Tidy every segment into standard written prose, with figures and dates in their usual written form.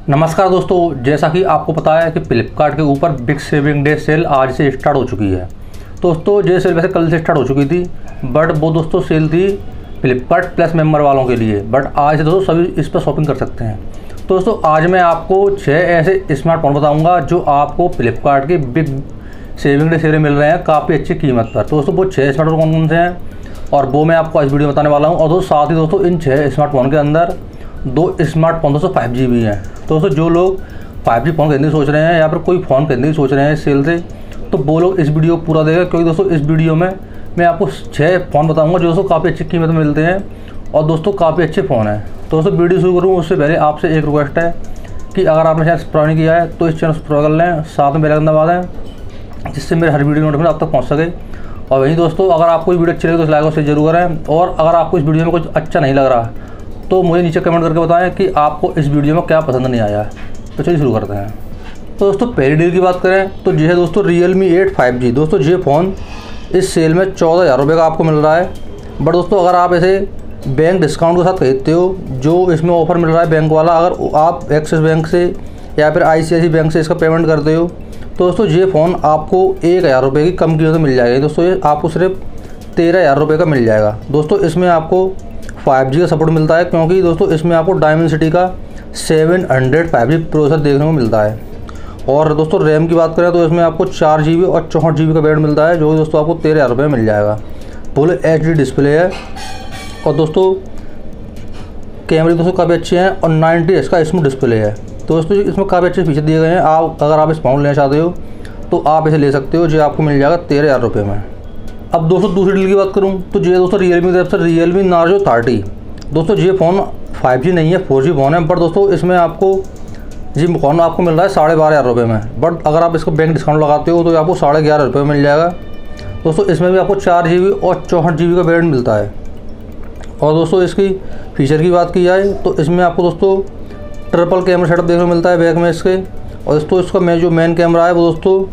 नमस्कार दोस्तों, जैसा कि आपको पता है कि फ्लिपकार्ट के ऊपर बिग सेविंग डे सेल आज से स्टार्ट हो चुकी है। दोस्तों ये सेल वैसे कल से स्टार्ट हो चुकी थी, बट वो दोस्तों सेल थी फ्लिपकार्ट प्लस मेंबर वालों के लिए। बट आज से दोस्तों सभी इस पर शॉपिंग कर सकते हैं। तो दोस्तों आज मैं आपको 6 ऐसे स्मार्टफोन बताऊँगा जो आपको फ्लिपकार्ट के बिग सेविंग डे सेल मिल रहे हैं काफ़ी अच्छी कीमत पर। तो दोस्तों वो 6 स्मार्टफोन कौन कौन से हैं और वो मैं आपको इस वीडियो में बताने वाला हूँ। और दोस्तों साथ ही दोस्तों इन 6 स्मार्टफोन के अंदर 2 स्मार्टफोन दोस्तों 5G भी हैं। तो दोस्तों जो लोग 5G फ़ोन खरीदने की सोच रहे हैं या फिर कोई फ़ोन खरीदने की सोच रहे हैं इस सेल से, तो वो लोग इस वीडियो को पूरा देगा, क्योंकि दोस्तों इस वीडियो में मैं आपको 6 फ़ोन बताऊंगा जो दोस्तों काफ़ी अच्छी कीमत में मिलते हैं और दोस्तों काफ़ी अच्छे फ़ोन हैं। तो दोस्तों वीडियो शुरू करूँ उससे पहले आपसे एक रिक्वेस्ट है कि अगर आपने चैनल सब्सक्राइब नहीं किया है तो इस चैनल सब्सक्राइब कर लें, साथ में बेल आइकन दबा दें जिससे मेरे हर वीडियो नोटिफिकेशन आप तक पहुँच सके। और वहीं दोस्तों अगर आपको वीडियो अच्छी लगे तो लाइक और शेयर जरूर करें, और अगर आपको इस वीडियो में कुछ अच्छा नहीं लग रहा तो मुझे नीचे कमेंट करके बताएं कि आपको इस वीडियो में क्या पसंद नहीं आया। तो चलिए शुरू करते हैं। तो दोस्तों पहली डील की बात करें तो ये है दोस्तों Realme 8 5G। दोस्तों ये फ़ोन इस सेल में 14,000 रुपये का आपको मिल रहा है। बट दोस्तों अगर आप ऐसे बैंक डिस्काउंट के साथ खरीदते हो, जो इसमें ऑफ़र मिल रहा है बैंक वाला, अगर आप एक्सिस बैंक से या फिर ICICI बैंक से इसका पेमेंट करते हो तो दोस्तों ये फ़ोन आपको 1,000 रुपये की कम कीमत में मिल जाएगी। दोस्तों ये आपको सिर्फ 13,000 रुपये का मिल जाएगा। दोस्तों इसमें आपको 5G का सपोर्ट मिलता है, क्योंकि दोस्तों इसमें आपको डायमेंसिटी का 700 5G प्रोसेसर देखने को मिलता है। और दोस्तों रैम की बात करें तो इसमें आपको 4GB और 64GB का वेरिएंट मिलता है, जो दोस्तों आपको 13,000 रुपये में मिल जाएगा। फुल HD डिस्प्ले है और दोस्तों कैमरे दोस्तों काफ़ी अच्छे हैं और 90Hz का स्मूथ डिस्प्ले है। तो दोस्तों इसमें काफ़ी अच्छे फीचर दिए गए हैं। अगर आप इस फ़ोन लेना चाहते हो तो आप इसे ले सकते हो, जो आपको मिल जाएगा 13,000 रुपये में। अब दोस्तों दूसरी डील की बात करूं तो ये दोस्तों Realme की तरफ से Realme Narzo 30। दोस्तों ये फ़ोन 5G नहीं है, 4G फ़ोन है, बट दोस्तों इसमें आपको जी फ़ोन आपको मिल रहा है 12,500 रुपये में। बट अगर आप इसको बैंक डिस्काउंट लगाते हो तो आपको 11,500 रुपये में मिल जाएगा। दोस्तों इसमें भी आपको 4GB और 64GB का वेरिएंट मिलता है। और दोस्तों इसकी फ़ीचर की बात की जाए तो इसमें आपको दोस्तों ट्रिपल कैमरा सेटअप देखने को मिलता है बैक में इसके। और दोस्तों इसका जो मेन कैमरा है वो दोस्तों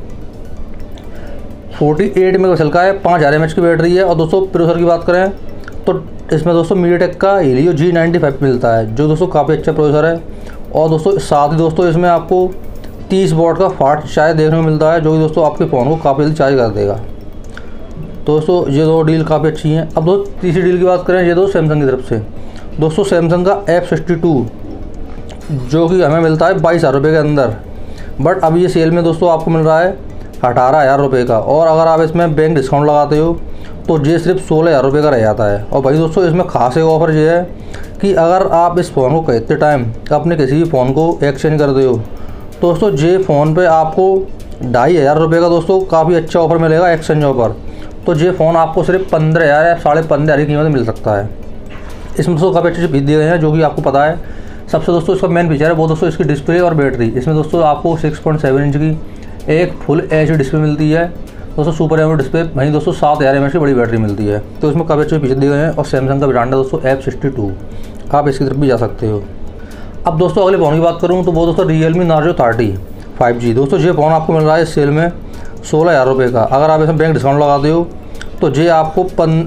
48 मेगापिक्सल का है, 5000 mAh की बैटरी है। और दोस्तों प्रोसेसर की बात करें तो इसमें दोस्तों MediaTek का Helio G95 मिलता है, जो दोस्तों काफ़ी अच्छा प्रोसेसर है। और दोस्तों साथ ही दोस्तों इसमें आपको 30 वॉट का फास्ट चार्ज देखने को मिलता है, जो कि दोस्तों आपके फ़ोन को काफ़ी जल्दी चार्ज कर देगा। दोस्तों ये 2 डील काफ़ी अच्छी हैं। अब दोस्तों तीसरी डील की बात करें ये दोस्तों सैमसंग की तरफ से। दोस्तों सैमसंग का F62 जो कि हमें मिलता है 22,000 रुपये के अंदर, बट अब ये सेल में दोस्तों आपको मिल रहा है 18,000 रुपये का। और अगर आप इसमें बैंक डिस्काउंट लगाते हो तो ये सिर्फ 16,000 रुपये का रह जाता है। और भाई दोस्तों इसमें खास एक ऑफ़र ये है कि अगर आप इस फ़ोन को खरीदते टाइम अपने किसी भी फ़ोन को एक्सचेंज करते हो तो दोस्तों ये फ़ोन पे आपको 2,500 रुपये का दोस्तों काफ़ी अच्छा ऑफ़र मिलेगा एक्सचेंज ऑफ़र। तो ये फ़ोन आपको सिर्फ 15,000 या 15,500 की कीमत में मिल सकता है। इसमें दोस्तों काफ़ी अच्छे फीचर दिए गए हैं, जो कि आपको पता है। सबसे दोस्तों इसका मेन फीचर है वो दोस्तों इसकी डिस्प्ले और बैटरी। इसमें दोस्तों आपको 6.7 इंच की एक फुल HD डिस्प्ले मिलती है दोस्तों, सुपर एमोलेड डिस्प्ले। वहीं दोस्तों 7,000 mAh की बड़ी बैटरी मिलती है। तो इसमें काफ़ी अच्छे फीचर दिए गए हैं। और सैमसंग का ब्रांड है दोस्तों F62, आप इसकी तरफ भी जा सकते हो। अब दोस्तों अगले फ़ोन की बात करूँ तो वो दोस्तों Realme Narzo 30 5G। दोस्तों ये फ़ोन आपको मिल रहा है इस सेल में 16,000 रुपये का। अगर आप इसमें बैंक डिस्काउंट लगाते हो तो ये आपको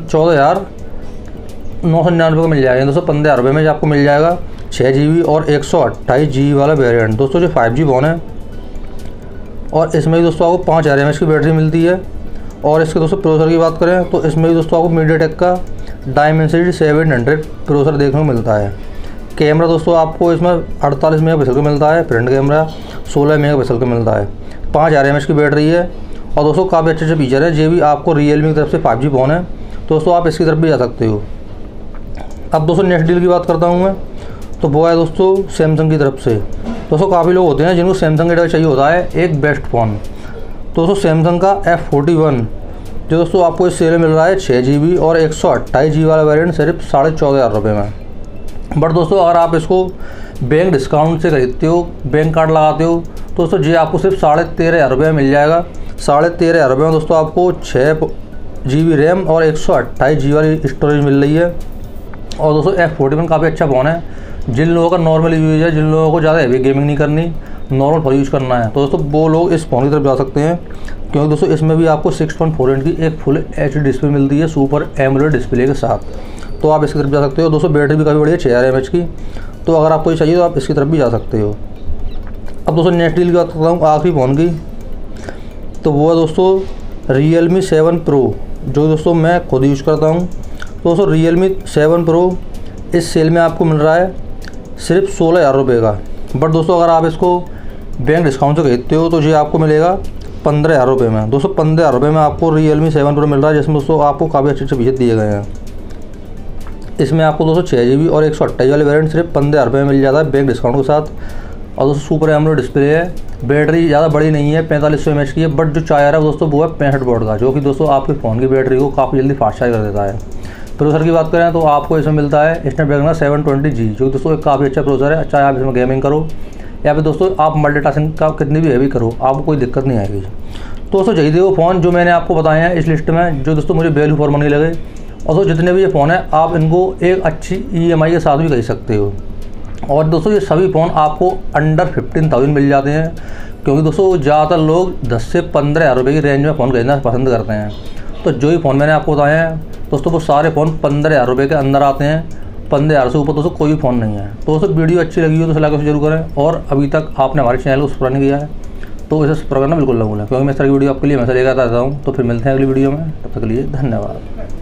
14,999 का मिल जाएगा। दोस्तों 15,000 रुपये में आपको मिल जाएगा 6GB और 128GB वाला वेरिएंट। दोस्तों जो 5G फ़ोन है और इसमें भी दोस्तों आपको 5000 mAh की बैटरी मिलती है। और इसके दोस्तों प्रोसेसर की बात करें तो इसमें भी दोस्तों आपको MediaTek का Dimensity 700 प्रोसेसर देखने को मिलता है। कैमरा दोस्तों आपको इसमें 48 मेगापिक्सल का मिलता है, फ्रंट कैमरा 16 मेगापिक्सल का मिलता है, 5000 mAh की बैटरी है। और दोस्तों काफ़ी अच्छे फीचर है। ये भी आपको Realme की तरफ से 5G फ़ोन है, दोस्तों आप इसकी तरफ भी जा सकते हो। अब दोस्तों नेक्स्ट डील की बात करता हूँ मैं, तो वो है दोस्तों सैमसंग की तरफ से। दोस्तों काफ़ी लोग होते हैं जिनको सैमसंग का चाहिए होता है एक बेस्ट फ़ोन। दोस्तों सैमसंग का F41 जो दोस्तों आपको इस सेल में मिल रहा है 6GB और 128GB वाला वेरिएंट सिर्फ 14,500 रुपये में। बट दोस्तों अगर आप इसको बैंक डिस्काउंट से खरीदते हो, बैंक कार्ड लगाते हो, तो दोस्तों ये आपको सिर्फ 13,500 रुपये में मिल जाएगा। 13,500 रुपये में दोस्तों आपको 6GB रैम और 128GB वाली स्टोरेज मिल रही है। और दोस्तों F41 काफ़ी अच्छा फ़ोन है जिन लोगों का नॉर्मल यूज़ है, जिन लोगों को ज़्यादा हैवी गेमिंग नहीं करनी, नॉर्मल फॉर यूज़ करना है, तो दोस्तों वो लोग इस फ़ोन की तरफ जा सकते हैं। क्योंकि दोस्तों इसमें भी आपको 6.4 इंच की एक फुल HD डिस्प्ले मिलती है सुपर एमोलेड डिस्प्ले के साथ। तो आप इसकी तरफ जा सकते हो। दोस्तों बैटरी भी काफ़ी बड़ी है 6000 mAh की, तो अगर आपको ये चाहिए तो आप इसकी तरफ भी जा सकते हो। अब दोस्तों नेक्स्ट डील की बात करता हूँ आखिरी फ़ोन की, तो वो है दोस्तों Realme 7 Pro, जो दोस्तों मैं खुद यूज़ करता हूँ। तो दोस्तों Realme 7 Pro इस सेल में आपको मिल रहा है सिर्फ 16,000 रुपये का। बट दोस्तों अगर आप इसको बैंक डिस्काउंट से खरीदते हो तो ये आपको मिलेगा 15,000 रुपये में। दोस्तों 15,000 रुपये में आपको Realme 7 Pro मिल रहा है, जिसमें दोस्तों आपको काफ़ी अच्छे अच्छे फीचर दिए गए हैं। इसमें आपको दोस्तों 6GB और 128 वाले वेरिएंट सिर्फ 15,000 रुपये में मिल जाता है बैंक डिस्काउंट के साथ। और दोस्तों सुपर एमोलेड डिस्प्ले है, बैटरी ज़्यादा बड़ी नहीं है, 4500 mAh की है, बट जो चार्जर है दोस्तों वो है 65 वाट का, जो कि दोस्तों आपके फ़ोन की बैटरी को काफ़ी जल्दी फास्ट चार्ज कर देता है। प्रोसेसर की बात करें तो आपको इसमें मिलता है स्नैपड्रैगन 720G, जो दोस्तों एक काफ़ी अच्छा प्रोसेसर है। चाहे आप इसमें गेमिंग करो या फिर दोस्तों आप मल्टीटास्किंग का कितनी भी हैवी करो, आपको कोई दिक्कत नहीं आएगी। तो दोस्तों यही थे वो फ़ोन जो मैंने आपको बताए हैं इस लिस्ट में, जो दोस्तों मुझे वैल्यू फॉर मनी लगे। और दोस्तों जितने भी ये फ़ोन है आप इनको एक अच्छी EMI के साथ भी खरीद सकते हो। और दोस्तों ये सभी फ़ोन आपको अंडर 15,000 मिल जाते हैं, क्योंकि दोस्तों ज़्यादातर लोग 10 से 15,000 रुपये की रेंज में फ़ोन खरीदना पसंद करते हैं। तो जो ही फ़ोन मैंने आपको बताए हैं दोस्तों वो सारे फ़ोन 15,000 रुपये के अंदर आते हैं। 15,000 से ऊपर दोस्तों कोई फ़ोन नहीं है। तो दोस्तों वीडियो अच्छी लगी हो तो लाइक जरूर करें, और अभी तक आपने हमारे चैनल को सब्सक्राइब नहीं किया है तो इसे सब्सक्राइब करना बिल्कुल ना भूलें, क्योंकि मैं इस तरह की वीडियो आपके लिए हमेशा लेकर आता हूँ। तो फिर मिलते हैं अगली वीडियो में, तब तक के लिए धन्यवाद।